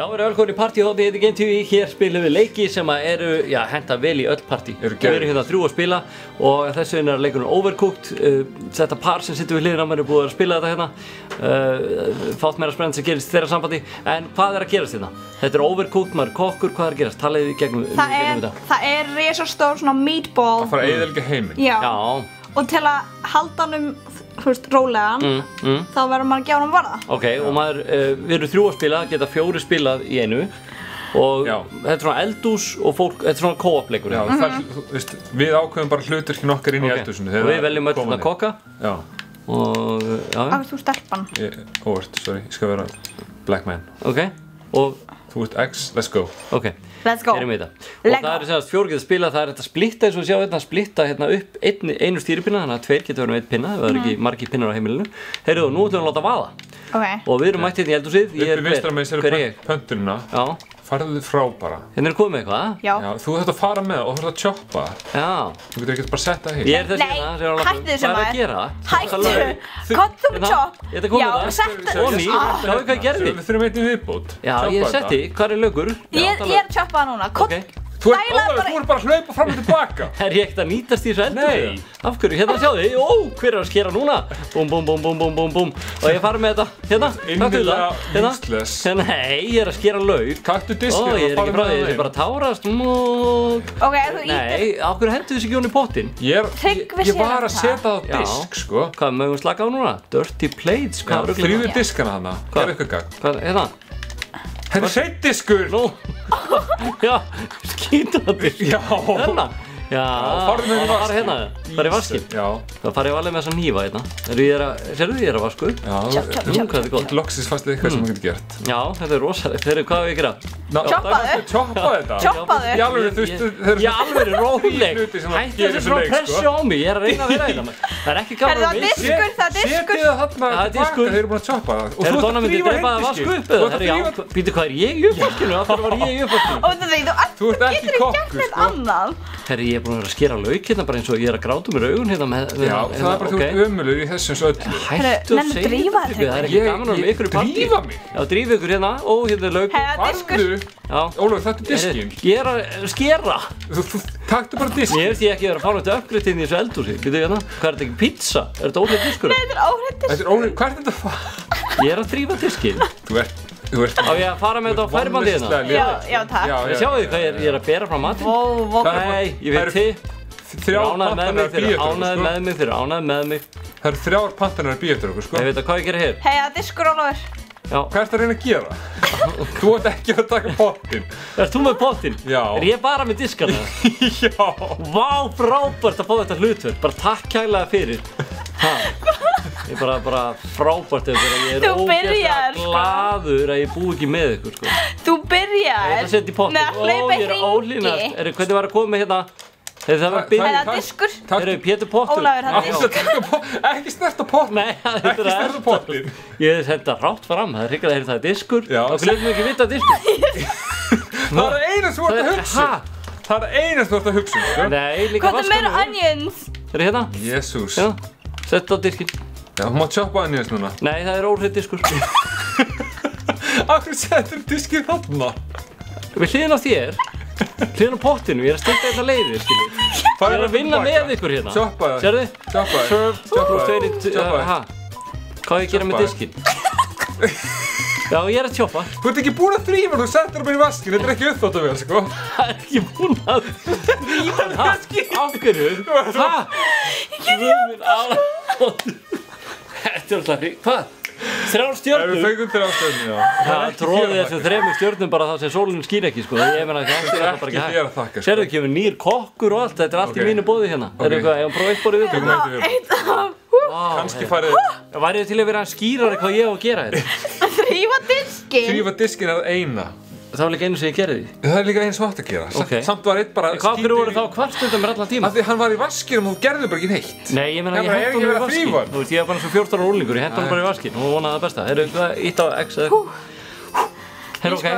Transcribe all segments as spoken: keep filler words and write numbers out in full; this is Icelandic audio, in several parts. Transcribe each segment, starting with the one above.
Já, við erum velkomin í partíhóti, þetta er Game T V, hér spilum við leiki sem eru, já, henta vel í öll partí. Við erum hérna þrjú að spila og þessu vegna er leikurinn Overcooked. Þetta par sem situr við hliðina á mér er búið að spila þetta hérna. Fátt meira spennandi sem gerist í þeirra sambandi. En hvað er að gerast hérna? Þetta er Overcooked, maður er kokkur, hvað er að gerast? Talaðu í gegnum, það gegnum er, þetta. Það er risastór svona meatball. Það fara að eyðileggja heiminn. Já. Já. Og til að halda hann um, þú veist, rólegan, mm, mm. þá verður maður að gefa hann að borða. Ok, og maður, uh, við erum þrjú að spila, geta fjóri spilað í einu. Og Já. þetta er svona eldhús og fólk, þetta er svona co-op leikur. Já, mm-hmm. það, þú veist, við ákveðum bara hlutverkin okkar inn í okay. eldhúsinu. Og við veljum öll að kokka. Já. Og, já. Af þú stelpan. Ég, óvart, sorry, ég skal vera black man. Ok, og þú ert X, let's go. Ok, let's go. erum við þetta. Og Lego. það er sem að fjóri geta spilað, það er þetta splitta eins og við sjáum þetta, splitta hérna upp einu, einu stýripinna, þannig að tveir geta verið með einn pinna, það eru ekki margir pinnar á heimilinu. Heyrðu, nú ætlum við að láta vaða. Ok. Og við erum mætt hérna í eldhúsið, ég er Uppi vinstra megin sérðu hver er ég? pöntunina. Já. Farðu frá bara. Hérna er komið með eitthvað, Já. Já, þú þarft að fara með og þú þarft að choppa. Já. Þú getur ekki bara sett það hér. Ég er þessi Nei, hérna, sem er að láta- hættu þessu Hvað er að maður. gera? Hættu. Þú- Kottu með Hérna, chop. Þetta komið Já, það. settu. Oni, sjáðu hvað ég gerði. Við þurfum einnig viðbót. Já, ég setti, hvað er lögur? Ég er ég er að choppa það núna. Kott. Ok. Þú ert Dæla alveg, bara- þú ert bara að hlaupa fram og tilbaka. Er ég ekkert að nýtast í þessu eldhúsi? Nei. Af hverju? Hérna sjáðu þið, ó, hver er að skera núna? Búm, búm, búm, búm, búm, búm, búm. Og ég fara með þetta, hérna, taktu Innilega þetta, hérna. useless. Nei, ég er að skera lauk. Taktu Ó, diskinn ég er og ekki farðu frá því, með ég er þeim. bara að tárast. Mú. Ok, þú ítir. Nei, af hverju hendur þessi ekki hún í pottinn? Ég, er, ég, Tryggvi ég sér var um að setja það á Já. disk, sko. Hvað, mögum við slaka á núna? Dirty plates, Já, hvað er ruglið? þrýðu diskana hana. Hvað? Gerðu eitthvað gagn. Hvað, hérna? Þetta er hreinn diskur. Nú. Já, skítandi. Já. Hérna. Já, farðu með í það var vaskinn. hérna, það er í vaskinn. Já. Það farið alveg með þessa hnífa hérna. Eru ég er að, sérðu ég er að vasku upp? Já. Chop, chop, Nú, hvað þetta er gott. Loksins fannst þið eitthvað sem þú getur gert. Já, þetta er rosalegt. Þeir eru, hvað er ég að gera? Choppaðu. Choppa þetta. Choppaðu. Í alveg, þú veist, þeir eru Ég alveg er róleg. hluti sem að Hættu gera þessu þessu svona leik, pressu sko. á mig. Ég er að reyna að vera hérna. Það er ekki gaman Herðu, að það er diskur, það er diskur. Setið það þarna Já, tilbaka, diskur. þeir eru búin að choppa það. Og Er þú ert Donna að myndi þrífa drepa að vasku upp eða? Þú ert að Herri, já, þrífa. býtu hvað er ég í uppvaskinu? Af hverju var ég í uppvaskinu? Og þú veist, Þú ert ekki getur ekki kokkur, gert neitt sko. annað. Herri, ég er búin að vera að skera lauk hérna bara eins og ég er að gráta mér augun hérna með... með- Já, það er bara þú ok. ert ömurlegur í þessu eins og öllu. Hættu að Nenni, segja drífa þetta, þig. það er ekki Ég- gaman að vera með ég- ykkur í partí. drífa mig? Já, drífa ykkur hérna, ó, hérna er lauk. Hefða diskur. Farðu. Já. Ólafur, þetta er diskinn. Herri, Ég er að skera. Þú, þú taktu bara Mér diskinn. veist ég ekki að vera að fá náttúrulega uppgritt inn í þessu eldhúsi. Býtu hérna, hvað er þetta ekki pizza? Er þetta ólega diskur? Þetta er óhrættis. Þetta er ólega, hvað er þetta að fara? Ég er að þrífa diskinn. Þú ert, þú ert. Á ég að fara með þetta á færibandi hérna? vonleysislega Já, léleg. já, takk. Já, já. Sjáu þið hvað ég er, ég er að bera frá matinn? Vó, vó. Það er- Nei, ég það veit eru þið. Þeir Þrjár eru ánægð með pantanar mig, að þeir bíða eru eftir ánægð okkur, með mig, þeir eru ánægð með mig. sko. Það eru þrjár pantanar að bíða eftir okkur, sko. Ég veit að hvað ég gerir hér. Hefða diskur, Ólafur. Já. Hvað ertu að reyna að gera? Þú ert ekki að taka pottinn. Ert þú með pottinn? Já. Er ég bara með diskana? Já. Vá, frábært að fá þetta hlutverk. Bara takk kærlega fyrir. Ha. Ég er bara, bara frábært ef ég er Þú byrjar, ógeðslega sko. glaður að ég búi ekki með ykkur, sko. Þú byrjar. Ég ætla að setja í pottinn. Með að hlaupa í ég er ólínast. hringi. Er, hvernig var að koma með hérna? Þegar það var Það- byrjað. Hefða diskur. Þeir eru Pétur Pottur. Ólafur, hann Ekki diskur. taka po- Ekki snerta pottinn. Nei, þetta Ekki er snerta pottinn. Ég hef þetta rátt fram, það er hrikalega að það er diskur. Já. Og hvernig ekki vita diskur? Það er eina sem þú ert að hugsa. Ha? Það er eina sem þú ert að hugsa, sko. Nei, líka Hvað er meira onions? Er hérna? Jésús. Já. Sett á diskinn. Já, þú mátt choppa onions núna. Nei, það er óhrið diskur. Akkur settur diskinn þarna. Við hliðin á þér, hliðin á pottinu, ég er að stilla þetta leiðir, skiljið. Ég er að vinna með ykkur hérna. Choppa það. Sérðu? Choppa það. Serve, Choppa plus það. tveir, Choppa það. ha. Hvað á ég að gera með Choppa diskinn? Já, ég er að tjópa. Þú ert ekki búin að þrífa, þú settur það bara í vaskinn. Þetta er ekki uppþóttavél, sko. Það er ekki búin að þrífa það. Af hverju? Hæ? Ég get Þetta er alltaf hrí... Hvað? Þrjár Ef við stjörnur? fengum þér ástöðinu, já. Það tróði þessum þremur stjörnum bara það sem sólinn skýr ekki, sko. Ég meina ekki, þetta er bara Ekki ekki þér að þakka, sko. Sérðu, kemur nýr kokkur og allt, þetta er allt Ok. í mínu bóði hérna. Ok. Er eitthvað, ég var að prófa eitt borðið við Tökum þetta. þetta við. Eitt af. Kannski farið Væri þið til að vera skýrari hvað ég á að gera þetta? Þrífa diskin. þrífa diskinn að eina. Það var líka einu sem ég gerði því. Það er líka eins og átt að gera. Samt- Ok. Samt var einn bara En hvað fyrir voru þá kvartstundar mér allan tíma? Af því hann var í vaskinum og þú gerði bara ekki neitt. Nei, ég meina Já, ég bara, hent er ekki honum í verið að vaskinn. þrífa hann? Þú veist, ég er bara eins og fjórtán ára úlingur, ég hent honum bara í vaskinn og vonaði það besta. Heyrðu, eitthvað, ítt á X eða eitthvað. Heyrðu, ok.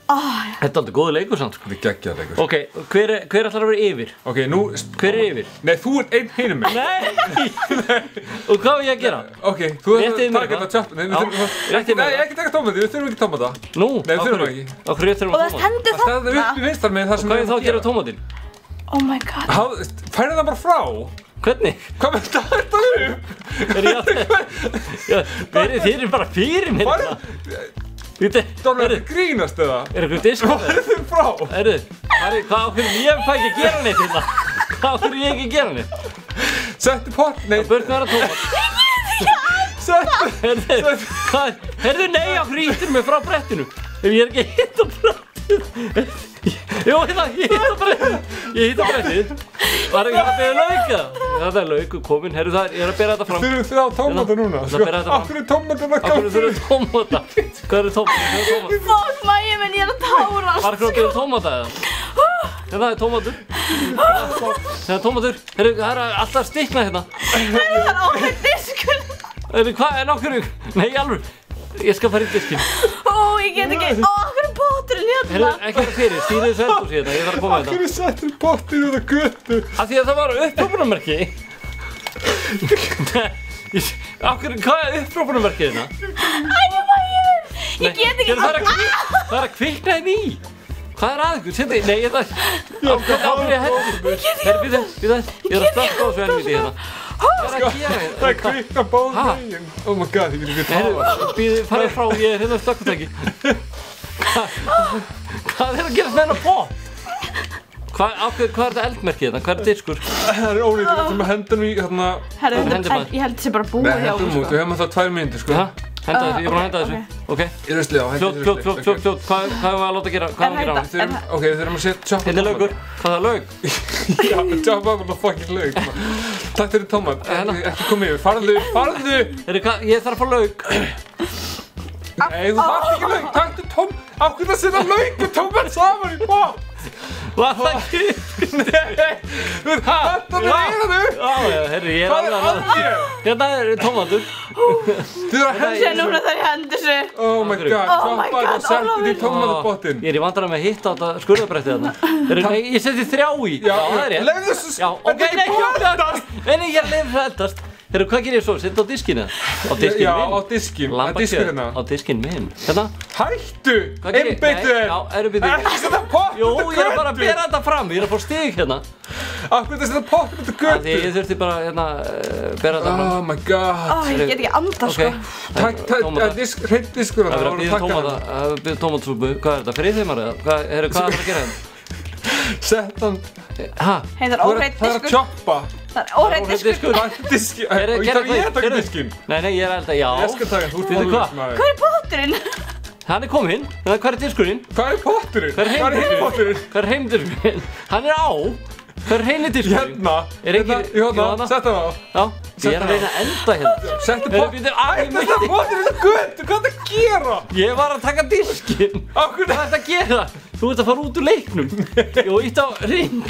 Þetta er aldrei góður leikur samt, sko. Þetta er geggjaður leikur. Ok, hver, er- hver ætlar að vera yfir? Ok, nú... Hver er yfir? Nei, þú ert einn hinum mig. Nei! Og hvað á ég að gera? Ok, þú ert Réttið að mér taka það. þetta tjapp. Nei, við Já, þurfum... réttið mér Nei, það. ekki taka tómati, við þurfum ekki tómata. Nú, Nei, við af þurfum hverju? ekki. Af hverju þurfum Og að það tómat? stendur Það er þarna. upp í vinstar með það sem Hvað er við þá að gera tómatinn? Oh my god. Færðu það bara frá? Hvernig? Hvað með þetta þetta upp? Er ég að... Já, verið þið eru bara fyrir mér Færðu... þetta. Þetta Dónar, er... þetta grínast eða? Er eitthvað disk? Færðu þið frá? Erðu, hvað ákveður ég fæ ekki að gera neitt hérna? Hvað ákveður ég ekki að gera neitt? Settu pott, nei, Börn með það tómat. settu... Herðu, hvað? Herðu, nei, ákveður íttir mig frá brettinu. Ef ég er ekki að hitta brettinu. Jó, hérna, ég hitta brettið. Ég hitta brettið. Var ekki að beða lauk eða? Það er lauk komin, herru það, ég er að bera þetta fram. Þurfum þið á tómata núna? Það bera þetta fram. Akkur er tómatin að Af hverju þurfum tómata? Hvað eru tómata? Fólk mæði minn, ég er að tárast. Var ekki að beða tómata eða? Hérna er tómatur. Það er tómatur. Herru, það er alltaf að stikna hérna. Það er áhægt diskur. Herru, hvað er nákvæmur? Nei, alveg. Ég skal fara í diskinn. Ó, ég get ekki. Ó, okkur er poturinn Herru, hérna. ekki vera fyrir, stýrið þessu eldhúsi hérna, ég þarf að koma með Akkur þetta. er settur pottin út á götu? Af því að það var upprópunarmerki. Af hverju, hvað er upprópunarmerkið hérna? Æ, mæði minn. Ég get ekki. Það er að, það er að kvikna henni í. Hvað er að ykkur? Sindi, nei, ég það... Á hverju ég henni? Herru, býðu, býðu, ég er að slökka á þessu helviti hérna. Hvað er að gera hérna? Það er kvikna báðum Ha? megin. Oh my god, ég vil ekki Herru, tafa. býðu, farið frá, ég er hérna slökkutæki. Hvað er að gera með hennar pott? Hvað, ákveð, hvað er þetta eldmerkið hérna? Hvað er diskur? Það er ónýtt, við ætlum að henda hann í hérna... Herru, Hvað hendir maður? ég held þessi bara Nei, búið hjá hendum okkur, út, sko. við hefum alltaf tvær mínútur, sko. Ha? Henda þessu, ég er búin að henda Uh, þessu. Ok. Í ruslið á, hendi Fljótt, fljótt, fljótt, fljótt, fljótt. Hvað hvað erum við að láta gera? Hvað erum við að Er gera? Við þurfum, ok, við þurfum að setja tjoppa Hérna er laukur. Hvað er lauk? Já, tjoppa bara fucking lauk. Takk fyrir tómat, Hérna. ekki, ekki komið yfir. Farðu, farðu! Herru, hvað, ég þarf að fá lauk. Nei, þú þarft ekki lauk, taktu tóm... Ákveð að setja lauk og tómat saman í bótt! Var það ekki? Þú ert hættan að reyna þau! Já, já, herru, ég er Hvað er alveg að þér? Hérna er tómatur. Þú ert að henda... Sér núna þegar ég hendi þessu. Oh my god, Oh my tjoppa god, og setti því Ólafur. tómatabottin. Ég er í vandræðum með að hitta á þetta skurðabrættið þarna. Herru, nei, ég seti þrjá í. Já, það er rétt. Leifðu þessu... Já, ok, nei, ekki, nei, nei, ég er að leiða það eldast. Herru, hvað gerir ég svo? Setja á diskinu? Á diskinu Já, minn? á diskinn. Á diskur Lambakjöt. hérna. Á diskinu minn. Hérna? Hættu! Hvað gerir ég? Einbeittu Nei, þér! Já, eru byrðu. Ekki setja pott Jú, út á ég er bara að götu! bera þetta fram. Ég er að fá stig hérna. Akkur þetta setja pott út á Af Því götu! ég þurfti bara, hérna, uh, bera þetta fram. Oh my god! Ó, ég get ekki andað, sko. Takk, takk, disk, hreint diskur Það þarna, er að vorum býða taka tómata, hana. að býða tómatsúpu. Hvað er þetta? Fyrir þeim eða? Hvað, herru, hvað er það að gera hérna? Sett hann... Ha? Hei, það er Þú óhreitt Það er að diskur. tjoppa. Það er óhreitt Óhreinn diskur. diskur. Takk diski... Herru, Og ég gerðu þarf ég að taka gerðu- diskinn. Nei, nei, ég er elda, já. Ég skal taka, þú ert Veitu hvað? fólksmaður. Hvað er poturinn? Hann er kominn. Hvað er diskurinn? Hvað er potturinn? Hvað er Hvað er hinn heimdiskurinn? potturinn? Hvað er heimdiskurinn? Hann er á. Hvað er heini diskurinn? Hérna. Er ekki- Hérna, í Jú, hóna, þarna. sett hann á. Já, ég er að reyna að enda hérna. Settu Herru, pott... býttu, að, ég Ætti þetta meitti. potturinn út á götu, hvað er þetta að gera? Ég var að taka diskinn. Akkur Hvað er þetta að gera? Þú ert að fara út úr leiknum. Jú, ítt á ring.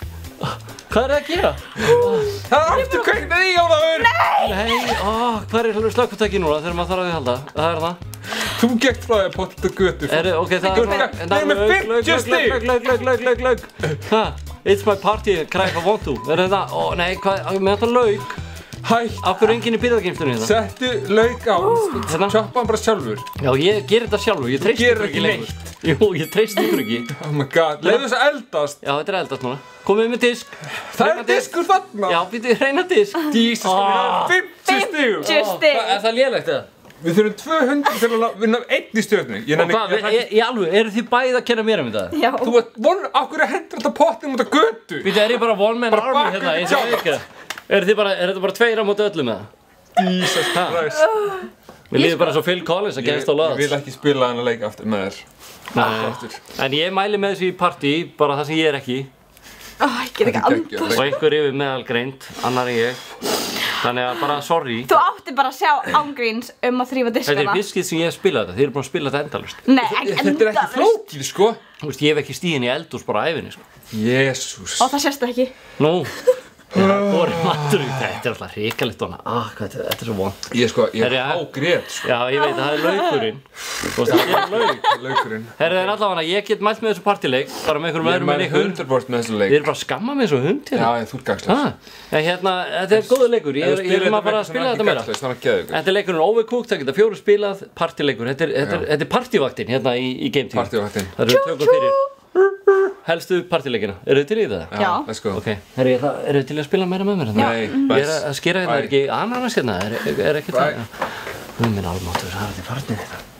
Hvað er það að gera? Það er aftur kveiknað í, Ólafur! Nei, ó, hvað er slökkutæki núna þegar maður þarf að við halda? Það er það. Þú gekk frá því að pottet á götu. Er, ok, það Þú er ert það með- með fimmtíu stig. Laug, laug, laug, laug, laug, laug. Ha, it's my party, cry if I want to. Er það? Ó, nei, hvað, með þetta laug. Hætt. Af hverju er enginn í byrðargeymslunni hérna? Settu lauk á. Hérna? Tjoppa hann bara sjálfur. Já, ég ger þetta sjálfur, ég treysti gerir ykkur ekki ekki lengur. Jú, ég treysti ykkur ekki. Oh my god. Leiðu þess að eldast. Já, þetta er eldast núna. Komið með disk. Það Hreina er diskur þarna. Já, býttu, hreina disk. Jesus, Ah. við erum fimmtíu stigum. fimmtíu stig. Hvað, er það lélegt eða? Við þurfum tvö hundruð til að vinna einn í stjórnum. Ég Og nenni hvað, ég- í, í alveg, eru þið bæði að kenna mér um þetta? Já. Þú ert von, okkur er hendur þetta pottin út á götu. Býttu, er ég bara one man Bara army baka hérna, upp eins og sjálf. ekki? Er þið bara, er þetta bara tveir á móti öllum með það? Jesus Christ. Mér líður bara svo Phil Collins að Ég, genast á ég laðs. vil ekki spila hana leik aftur með þér. Aftur. En ég mæli með þessu í partí, bara það sem ég er ekki. Ó, ég get ekki Þetta er andað. geggjað. Og einhver yfir meðalgreind, annar en ég. Þannig að bara sorry. Þú átti bara að sjá ángríns um að þrýfa Þetta er diskana. fiskið sem ég hef spilað þetta, þið eru búin að spila þetta endalust. Nei, ekki Þetta er ekki endalaust. flókið, sko. Þú veist, ég hef ekki stíðin í eldús bara á æfinni, sko. Jesus. Og það sést ekki. Nú, Góri matur, þetta er alltaf hrikalegt hana. Ah, hvað, þetta er svo vond. Ég sko, ég Herri, er hágrét sko. Já, ég veit, það er laukurinn. Þú veist, það er lauk. Laukurinn. Herri, en allavega, ég get mælt með þessu partileik, bara með einhverjum Ég öðrum en mæli ykkur. hundrað prósent með þessu leik. Þið eru bara að skamma mig eins og hund hérna. Já, þú ert gagslega. Ah, en hérna, þetta er góður leikur, ég er, ég er maður bara að spila þetta meira. Svona geðugur. Þetta er leikurinn Overcooked, það geta fjóru spilað, partileikur. Þetta er, þetta er, þetta er partyvaktin hérna í, í Game Team. Partyvaktin. Það eru tökum fyrir helstu partileikina. Eru þið til í það? Já. Let's go. Ok, herri, eru þið til að spila meira með mér? Nei, Ég er að skera hérna, er ekki ananas hérna? Er, er, er ekki Bye. það? Hún minn almáttur, það er þetta farnið þetta.